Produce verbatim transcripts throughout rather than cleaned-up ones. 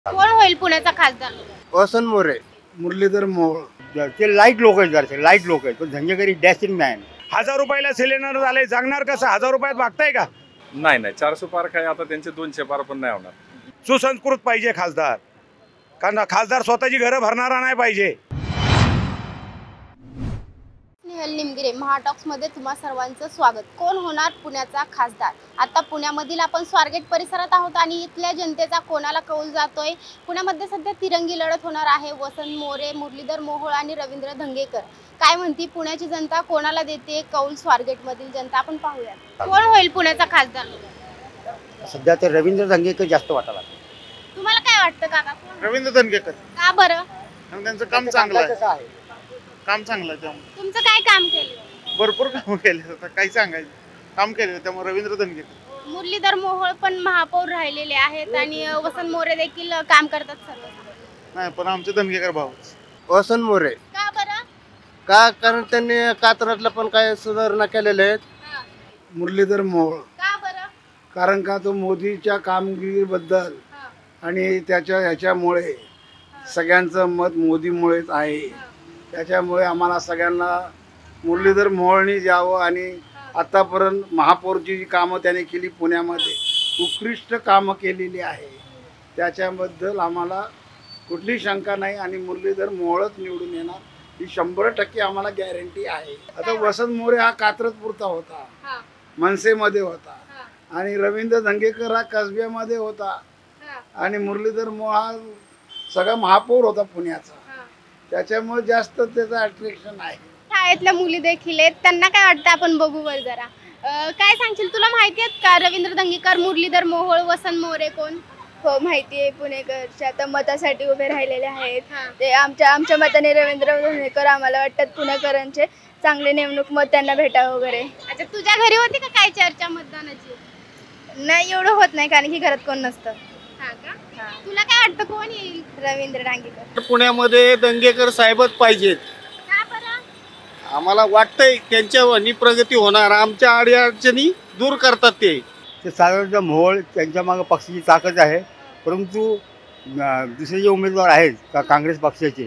कोण होईल पुण्याचा खासदार? वसंत मोरे, मुरलीधर मोहोळ ते लाईट लोक आहेत जरा लाईट लोक आहेत पण धंगेकरी डॅशिंग मॅन. हजार रुपयाला सिलेंडर झाले, जगणार कसं? हजार रुपयात मागताय का? नाही नाही चारशे पार काय आता त्यांचे दोनशे पार पण नाही होणार. सुसंस्कृत पाहिजे खासदार, कारण खासदार स्वतःची घरं भरणारा नाही पाहिजे. स्नेहल निमगिरे, महाटॉक्स मध्ये तुम्हा सर्वांचं स्वागत. कोण होणार पुण्याचा खासदार? आता पुण्यामधील आपण स्वारगेट परिसरात आहोत आणि इथल्या जनतेचा कोणाला कौल जातोय. पुण्यामध्ये सध्या तिरंगी लढत होणार आहे. वसंत मोरे, मुरलीधर मोहोळ आणि रवींद्र धंगेकर. काय म्हणती पुण्याची जनता, कोणाला देते कौल स्वारगेट मधील जनता? आपण पाहूया कोण होईल पुण्याचा खासदार. सध्या तर रवींद्र धंगेकर जास्त वाटायला. तुम्हाला काय वाटतं काका? कोण? रवींद्र धनगेकर. का बरं? त्यांचं काम चांगलं आहे. काम चांगलं आहे त्यामुळे. तुमचं काय काम केलं? भरपूर काम केले, आता काही सांगायचं. काम केले त्यामुळे रवींद्र धनगेकर. मुरलीधर मोहोळ पण महापौर राहिलेले आहेत आणि वसंत मोरे देखील काम करतात सर्व. नाही पण आमचे धनगेकर भाऊ वसंत मोरे. का बरं? का? कारण त्यांनी कात्रजला पण काय सुधारणा केलेल्या आहेत. हा. मुरलीधर मोहोळ का बरं? कारण का तो मोदीच्या कामगिरीबद्दल हा. आणि त्याच्या ह्याच्यामुळे सगळ्यांचं मत मोदीमुळेच आहे. त्याच्यामुळे आम्हाला सगळ्यांना मुरलीधर मोहोळनी द्यावं आणि आतापर्यंत महापौरची जी कामं त्याने केली पुण्यामध्ये उत्कृष्ट कामं केलेली आहे, त्याच्याबद्दल आम्हाला कुठली शंका नाही आणि मुरलीधर मोहोळच निवडून येणार ही शंभर टक्के आम्हाला गॅरंटी आहे. आता वसंत मोरे हा कात्रजपुरता होता, हा. मनसेमध्ये होता हा. आणि रवींद्र धंगेकर हा कसब्यामध्ये होता हा. आणि मुरलीधर मोहोळ हा सगळा महापौर होता पुण्याचा. हा. त्याच्यामुळे जास्त त्याचं अट्रॅक्शन आहे. शाळेतल्या मुली देखील आहेत, त्यांना काय वाटतं आपण बघू वर जरा. अं, काय सांगशील, तुला माहिती आहेत का रवींद्र धंगेकर, मुरलीधर मोहोळ, वसंत मोरे कोण? हो माहिती आहे. पुणेकरचे आता मतासाठी उभे राहिलेले आहेत. हा. ते आमच्या आमच्या मताने रवींद्र धंगेकर आम्हाला वाटतात पुणेकरांचे चांगले नेमणूक मत त्यांना भेटावं वगैरे. अच्छा, तुझ्या घरी होती का काय चर्चा मतदानाची? नाही एवढं होत नाही कारण की घरात कोण नसतं. हा का? तुला काय वाटतं कोण येईल? रवींद्र धंगेकर. पुण्यामध्ये दंगेकर साहेबच पाहिजेत. का बरं? आम्हाला वाटतंय त्यांच्यावर प्रगती होणार, आमच्या अडचणी दूर करतात ते. ते साधारणतः मोहोळ त्यांच्या मागं पक्षाची ताकद आहे, परंतु अं, दुसरे जे उमेदवार आहेत का काँग्रेस पक्षाचे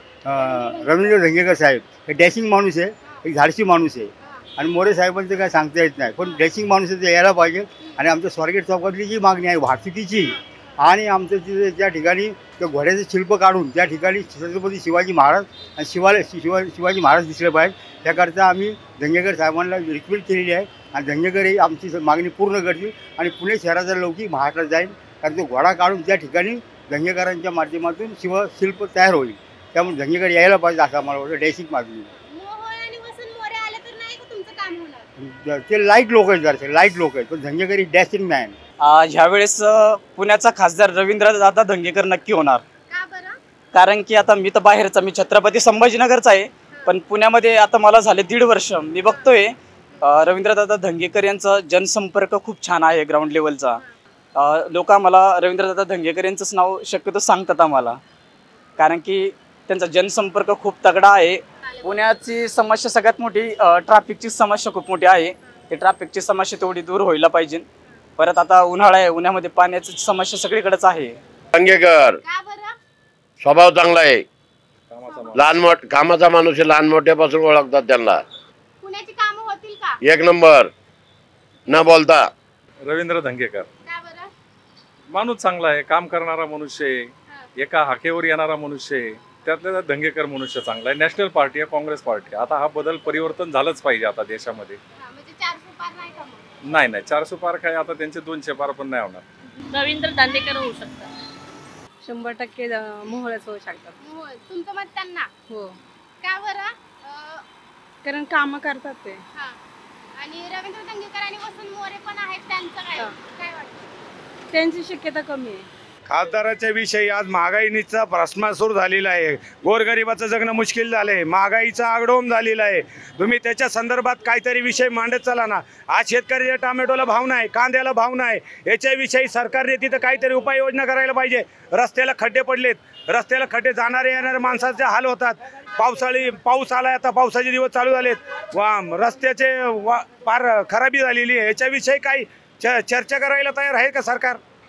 अं, रवींद्र धंगेकर साहेब हे डॅशिंग माणूस आहे, एक धाडसी माणूस आहे आणि मोरे साहेबांचं काय सांगता येत नाही, पण डॅशिंग माणूस आहे ते यायला पाहिजे. आणि आमच्या स्वारगेट चौकातली जी मागणी आहे वाहतुकीची आणि आमचं तिथे त्या ठिकाणी त्या घोड्याचं शिल्प काढून त्या ठिकाणी छत्रपती शिवाजी महाराज आणि शिवालय शिवा शिवाजी महाराज दिसले पाहिजे, त्याकरता आम्ही धंगेकर साहेबांना रिक्वेस्ट केलेली आहे आणि धंगेकर ही आमची मागणी पूर्ण करतील आणि पुणे शहराचा लौकिक महाराष्ट्रात जाईल. कारण तो घोडा काढून त्या ठिकाणी धंगेकरांच्या माध्यमातून शिवशिल्प तयार होईल, त्यामुळे धंगेकर यायला पाहिजे असं आम्हाला वाटतं. डॅशिंग मागणी मोहोळ आणि वसंत मोरे आले तर नाही का तुमचं काम होणार? ते लाईट लोक आहेत जरा लाईट लोक आहेत पण धंगेकर डॅशिंग मॅन. ह्यावेळेस पुण्याचा खासदार रवींद्रदादा धंगेकर नक्की होणार. का बरं? कारण की आता मी तर बाहेरचा, मी छत्रपती संभाजीनगरचा आहे, पण पुण्यामध्ये आता मला झाले दीड वर्ष. मी बघतोय रवींद्रदादा धंगेकर यांचा जनसंपर्क खूप छान आहे ग्राउंड लेवलचा. लोक आम्हाला रवींद्रदादा धंगेकर यांचंच नाव शक्यतो सांगतात आम्हाला, कारण की त्यांचा जनसंपर्क खूप तगडा आहे. पुण्याची समस्या सगळ्यात मोठी ट्रॅफिकची समस्या खूप मोठी आहे. ते ट्रॅफिकची समस्या तेवढी दूर व्हायला पाहिजे. परत आता उन्हाळा आहे, उन्हामध्ये पाण्याची समस्या सगळीकडेच आहे. धंगेकर का बरं? स्वभाव चांगला आहे, कामाचा लहान मोठ कामाचा माणूस आहे, लहान मोठ्यापासून ओळखतात त्यांना. पुण्याची कामं होतील का? एक नंबर न बोलता. रवींद्र धंगेकर का बरं? माणूस चांगला आहे, काम करणारा मनुष्य आहे, एका हाकेवर येणारा मनुष्य आहे. त्यातल्या त्यात धंगेकर मनुष्य चांगला आहे. नॅशनल पार्टी आहे, काँग्रेस पार्टी. आता हा बदल परिवर्तन झालंच पाहिजे आता देशामध्ये. हा, म्हणजे चारशे पार नाही का मग? नाही नाही चारशे पार काय आता त्यांचे दोनशे पार पण नाही होणार. रवींद्र दांडेकर होऊ शकतात. शंभर टक्के मोहोळच होऊ शकतात. मोहोळ. तुमचं मत त्यांना? हो, का बरं? अं, कारण कामं करतात ते. हा. आणि रवींद्र धंगेकर आणि वसंत मोरे पण आहेत, त्यांचं काय हा. काय वाटतं? त्यांची शक्यता कमी आहे. खासदाराच्या विषयी आज महागाईचा प्रश्न सुरू झालेला आहे. गोरगरिबाचं जगणं मुश्किल झालंय, महागाईचा आगडोम झालेला आहे. तुम्ही त्याच्या संदर्भात काहीतरी विषय मांडत चला ना. आज शेतकऱ्याच्या टोमॅटोला भाव नाही, कांद्याला भाव नाही, याच्याविषयी सरकारने तिथं काहीतरी उपाययोजना करायला पाहिजे. रस्त्याला खड्डे पडलेत, रस्त्याला खड्डे जाणारे येणारे माणसाचे हाल होतात. पावसाळी पाऊस आलाय, आता पावसाचे दिवस चालू झालेत, वा रस्त्याचे वा फार खराबी झालेली आहे. याच्याविषयी काही चर्चा करायला तयार आहे का सरकार?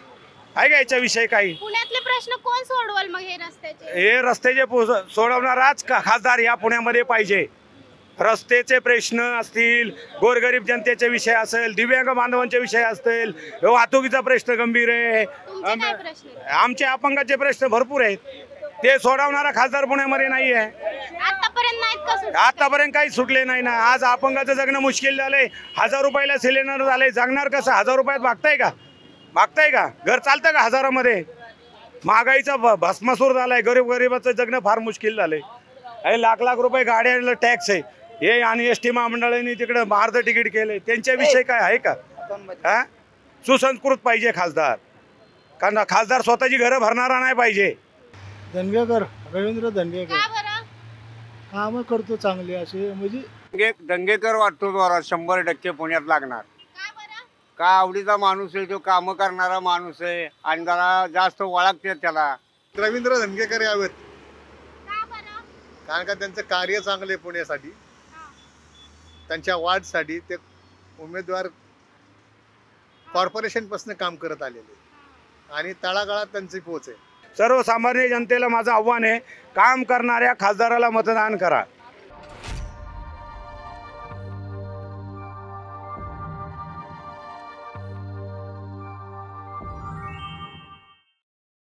आहे का याच्याविषयी काही? पुण्यातले प्रश्न कोण सोडवल मग हे रस्त्याचे? हे रस्त्याचे पो- सोडवणाराच का खासदार या पुण्यामध्ये पाहिजे. रस्त्याचे प्रश्न असतील, गोरगरीब जनतेचे विषय असेल, दिव्यांग बांधवांचे विषय असतील, वाहतुकीचा प्रश्न गंभीर आहे. तुमचे काय प्रश्न आहेत? आमचे अपंगाचे प्रश्न भरपूर आहेत. ते सोडवणारा खासदार पुण्यामध्ये नाही आहे. आतापर्यंत नाहीत का सुटले? आतापर्यंत काही सुटले नाही ना. आज अपंगाचं जगणं मुश्किल झालंय. हजार रुपयाला सिलेंडर झाले. जगणार कसं? हजार रुपयात भागताय का? भागताय का? घर चालतं का हजारामध्ये? महागाईचा भ- भस्मासूर झालाय. गरीब गरीबाचं जगणं फार मुश्किल झालंय. हे लाख लाख रुपये गाड्याला टॅक्स आहे हे, आणि एस टी महामंडळाने तिकडं अर्ध तिकीट केलंय. त्यांच्याविषयी काय आहे का? हा, सुसंस्कृत पाहिजे खासदार. कारण खासदार स्वतःची घरं भरणारा नाही पाहिजे. धनगेकर, रवींद्र धनगेकर का बरं? कामं करतो चांगले असे, म्हणजे दंगे दंगेकर वाटतो द्वारा शंभर टक्के पुण्यात लागणार. का बरं? का आवडीचा माणूस आहे तो, कामं करणारा माणूस आहे आणि जरा जास्त ओळखते त्याला. रवींद्र धनगेकर यावेत, का बरं? कारण का त्यांचं कार्य चांगले पुण्यासाठी, त्यांच्या वार्डसाठी ते उमेदवार कॉर्पोरेशनपासून काम करत आलेले आणि तळागाळात त्यांची पोच आहे. सर्वसामान्य जनतेला माझं आव्हान आहे, काम करणाऱ्या खासदाराला मतदान करा.